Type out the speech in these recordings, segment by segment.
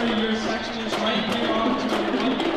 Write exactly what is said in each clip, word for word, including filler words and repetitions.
your section is right here off to the right.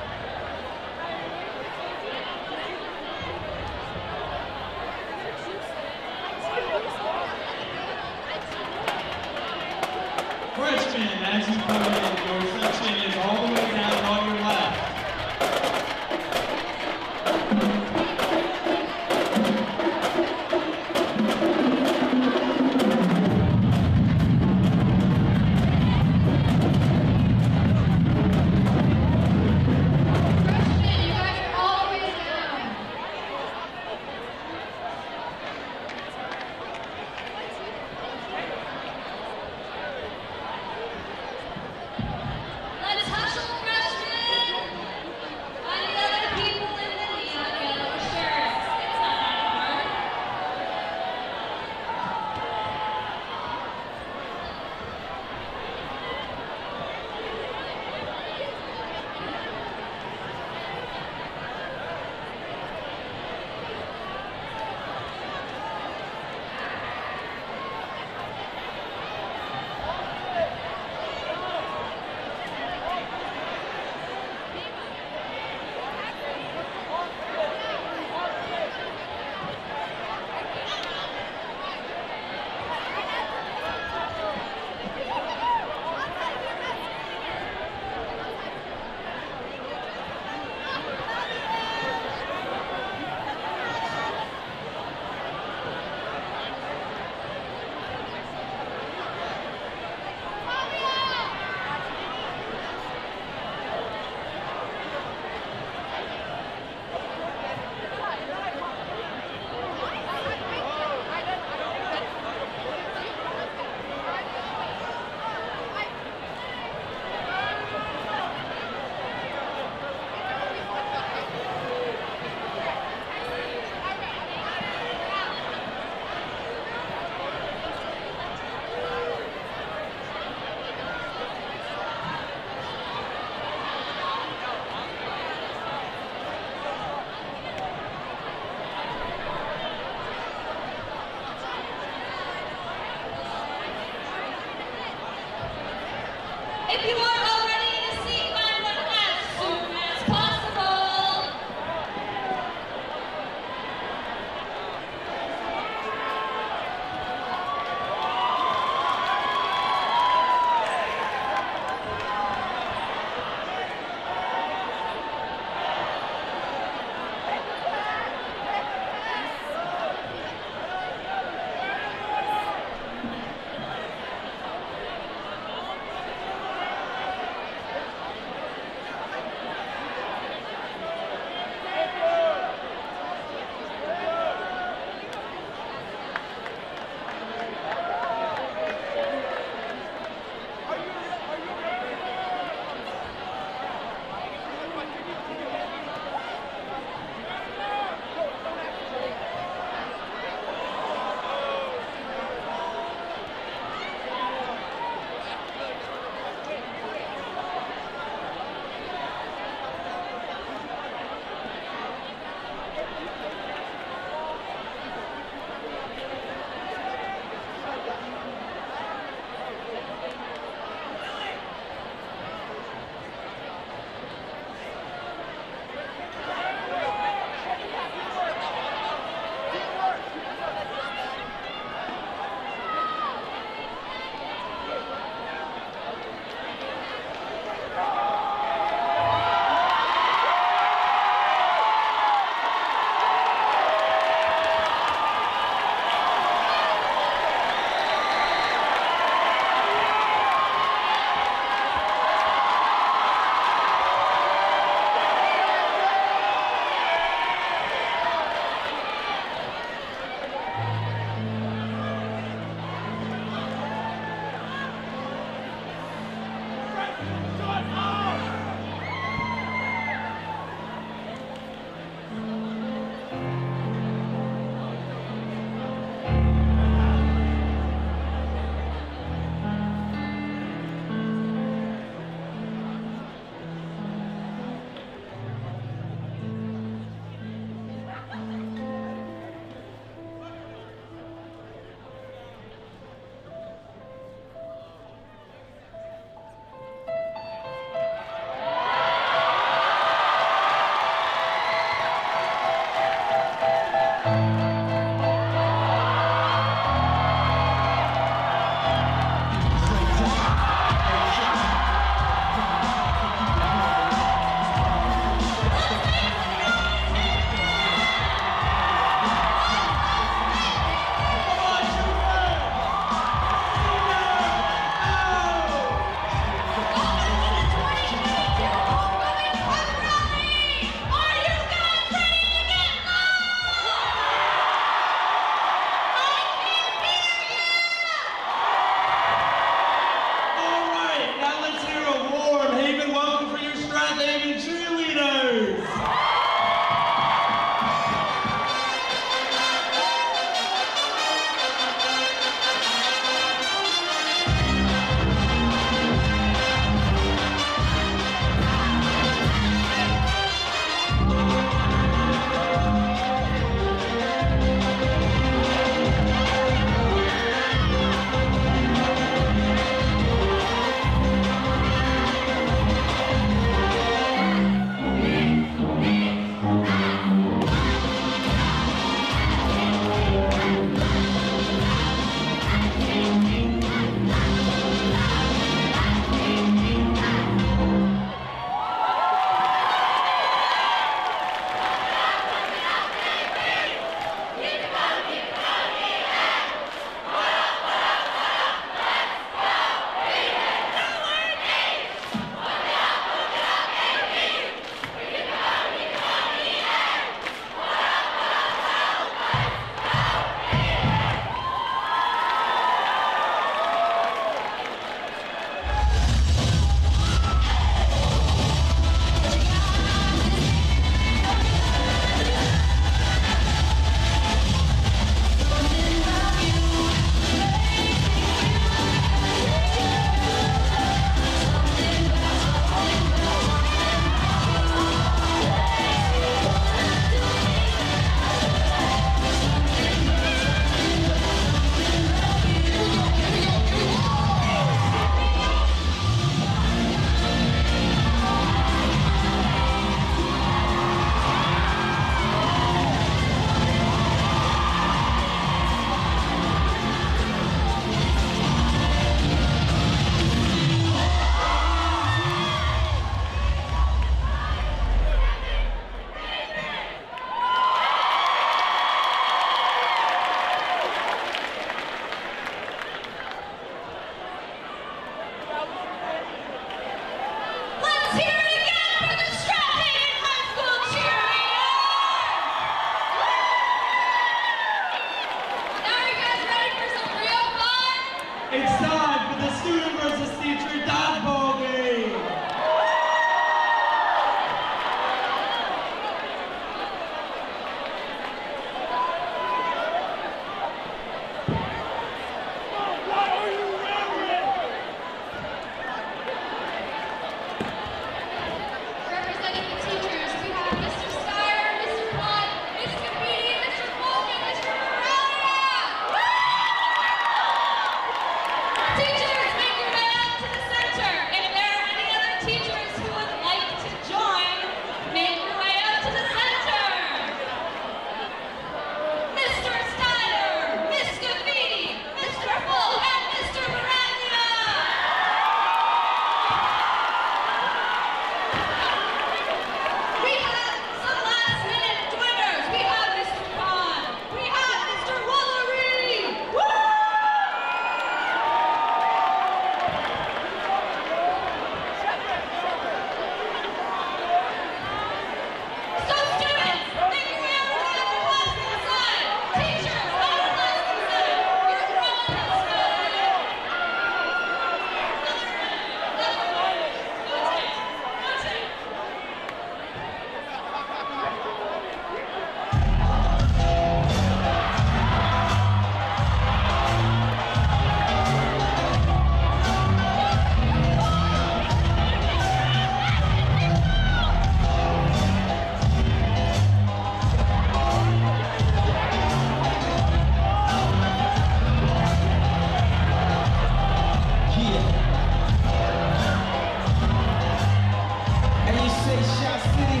say Shot City.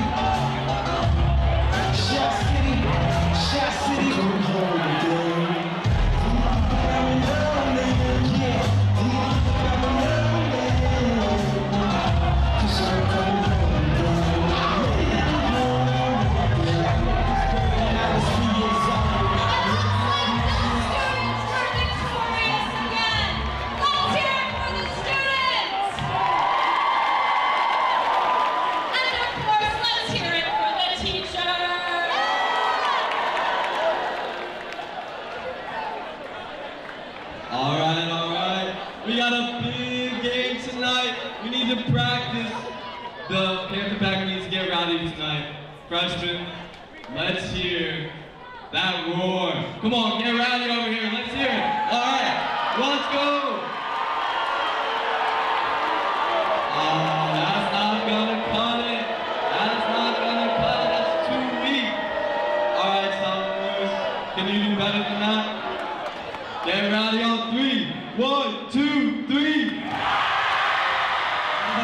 Shot City. Shot City. Come home again. Yeah. I'm Cause I'm coming home again. I was three years old. Alright, alright. We got a big game tonight. We need to practice. The Panther Pack needs to get rowdy tonight. Freshmen, let's hear that roar. Come on, get rowdy over here. Let's hear it. Alright, let's go. Oh, that's not gonna cut it. That's not gonna cut it. That's too weak. Alright, Solomon Lewis, can you do better than that? Get rowdy on three. One, two, three. Oh.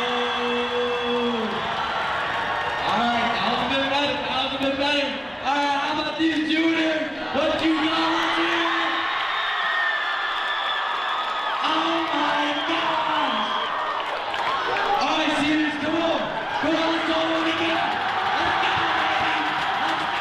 Alright, that was a bit better. That was a bit better. Alright, how about these juniors? What you got here? Oh my gosh. Alright, seniors, come on. Come on, let's go over again. Let's go, baby. Let's go.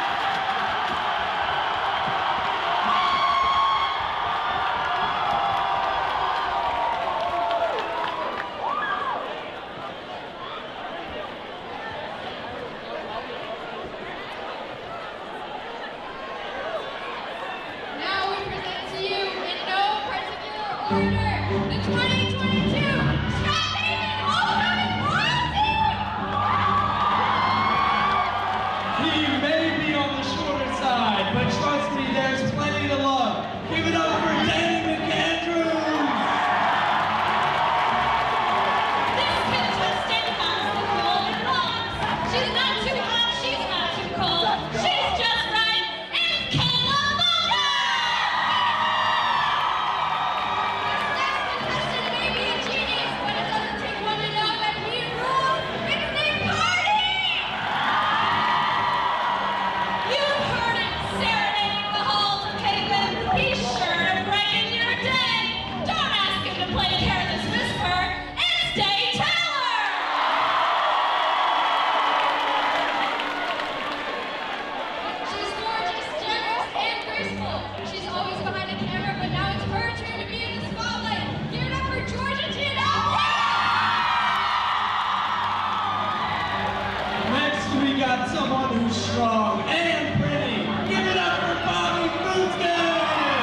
Someone who's strong and pretty. Give it up for Bobby Bootkin!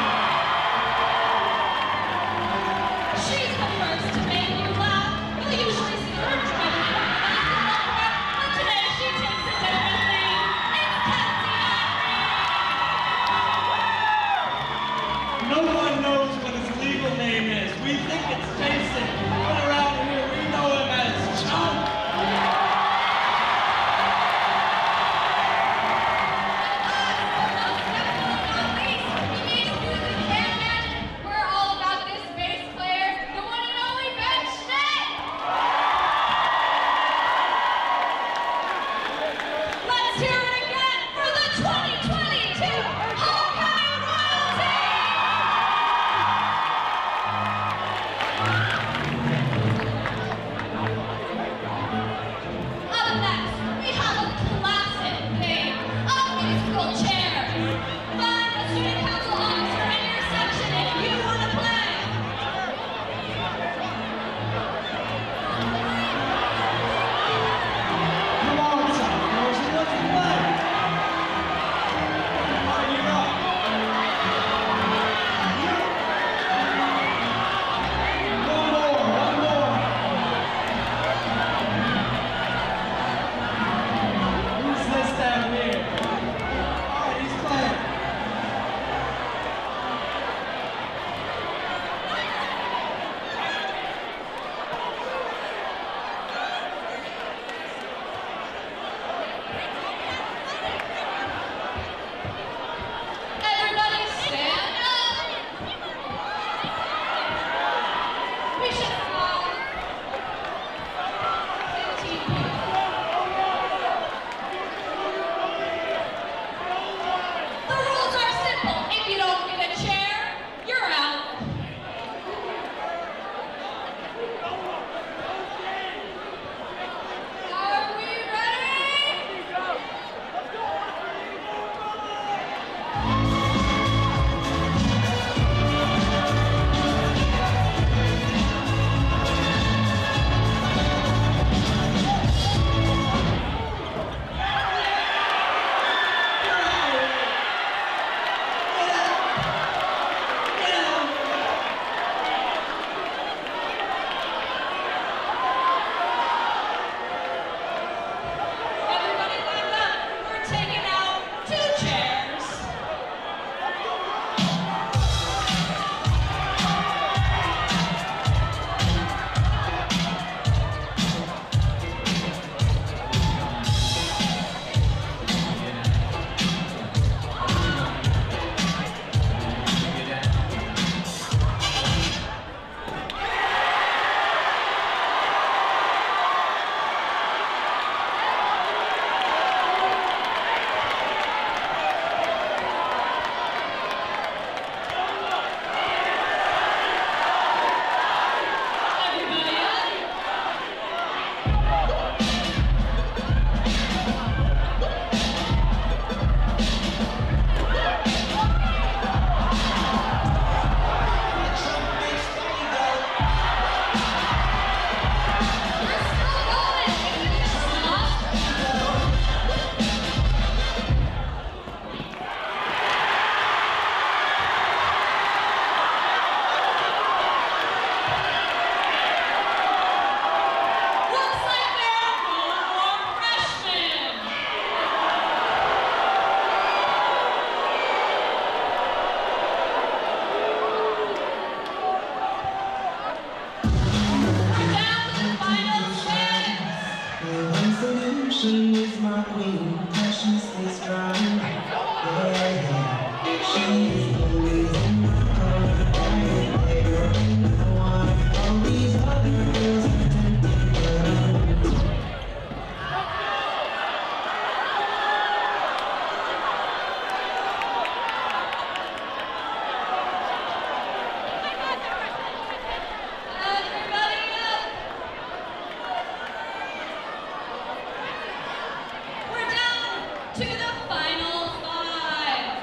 She's the first to make you laugh. You'll usually see her driving in a but today she takes a different lead. It's Kenzie Henry! No one knows what his legal name is. We think it's Jason, but around here we know him as Chunk. She is my queen, preciously strong. Yeah, yeah. She is the reason my heart died. There ain't no one. All these other girls are tempting, but I'm to the final five.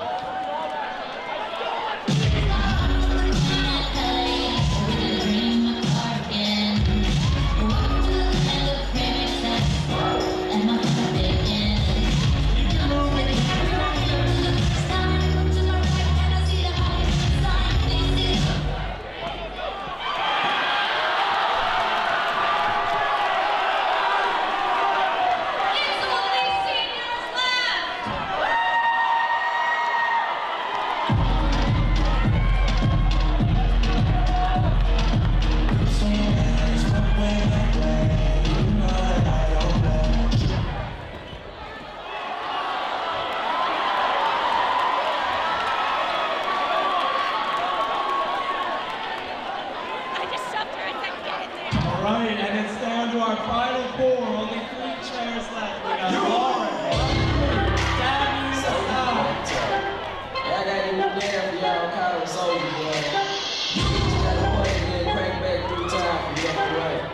Alright, and it's down to our final four. Only three chairs left. We got Lauren, Gabby, and Sal. Yeah, I got that new dance for y'all, Colin Soldier, boy. Just got to point and then crank back through time for left to right.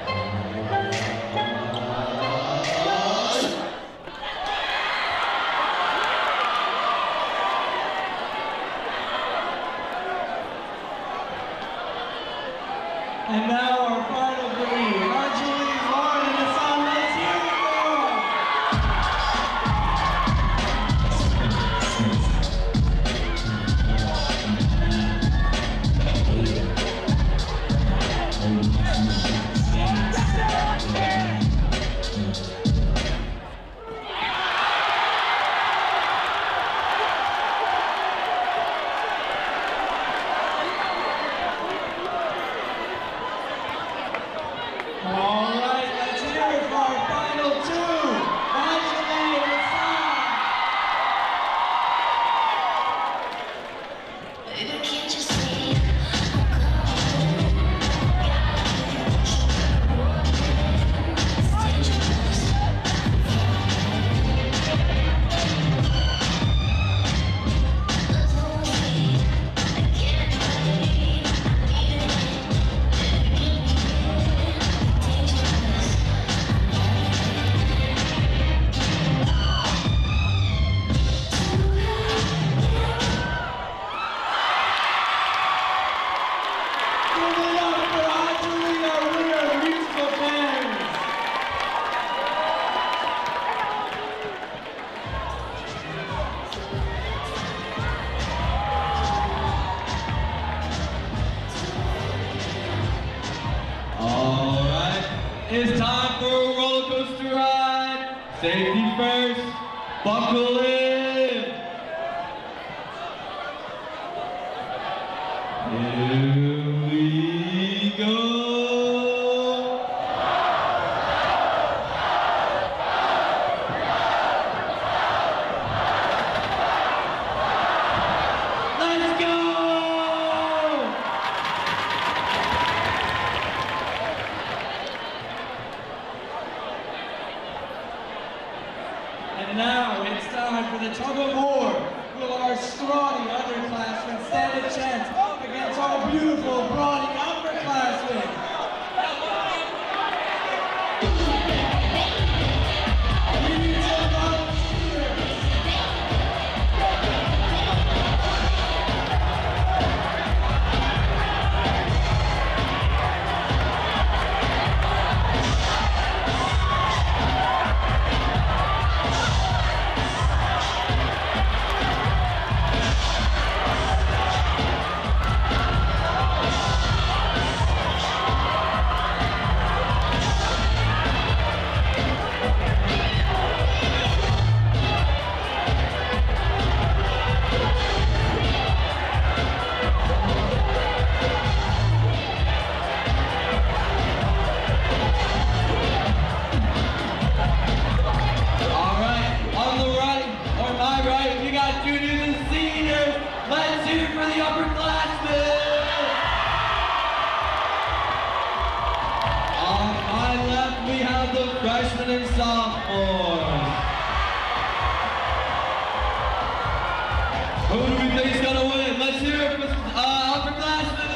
And now our final three, Anjali, Lauren, and Hassan. Let's hear it for them. All right, let's hear it for our final two, Anjali and Hassan. Baby, can't you see? Give it up for Anjali, our winner of musical bands. Alright, it's time for a roller coaster ride. Safety first, buckle in. Here we go. Let's go! And now it's time for the tug of war. Will our scrawny underclassmen stand a chance against our beautiful, brawny upperclassmen? We need some volunteers. Thank sophomores. Who do we think is gonna win? Let's hear it for uh, upperclassmen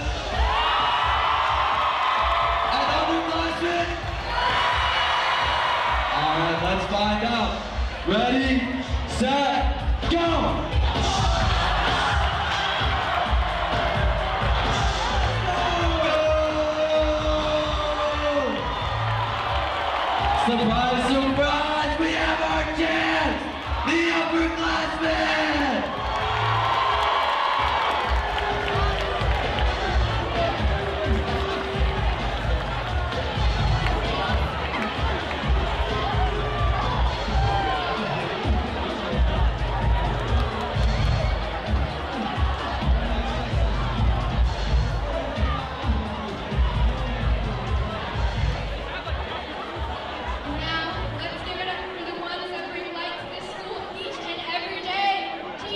and underclassmen. All right, let's find out. Ready, set, go! Surprise, surprise, we have our chance! The upperclassmen! Now, let's give it up for the ones that bring light to this school each and every day. To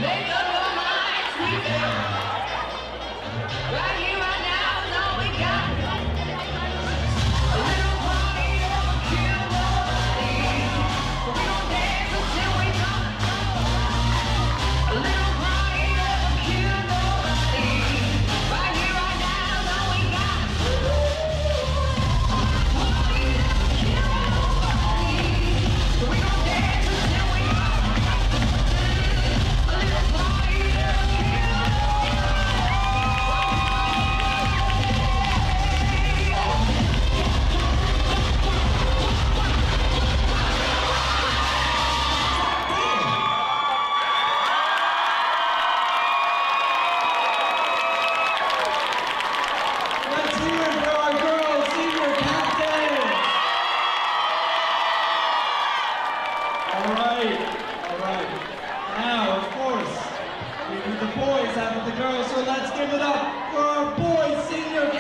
Make up your mind, sweet girl. Right here, right now is all we got. A little party never kill nobody. We gon' dance until we come. A little party never kill nobody. Right here, right now is all we got. Party never kill nobody. We gon' dance until we come. A little party never kill Let's hear it for our girls senior captain. All right, all right. Now, of course, we need the boys after the girls, so let's give it up for our boys senior